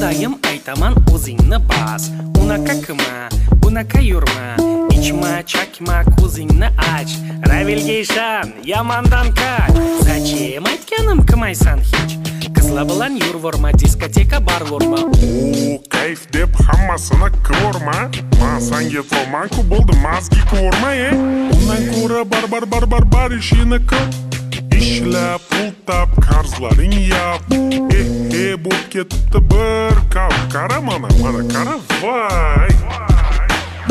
doim aytaman o'zingni bas. Unaqa qilma, bunaqa yurma, ichma, chakma, ko'zingni ach. Ravilga ishon, yamandan qach. Zachем aytganim qilmaysan hech. Qizlar bilan yurvorma, diskoteka bar vorma. Kayf deb hammasini qilvorma. Men senga aytvorman-ku, bo'ldi, mazgi qilvorma, Undan ko'ra barbar ishini qil. Ishla, pul tap, qarzlaring yap. Bo'lib ketibdi bir qav. Qara mana, qara, voy.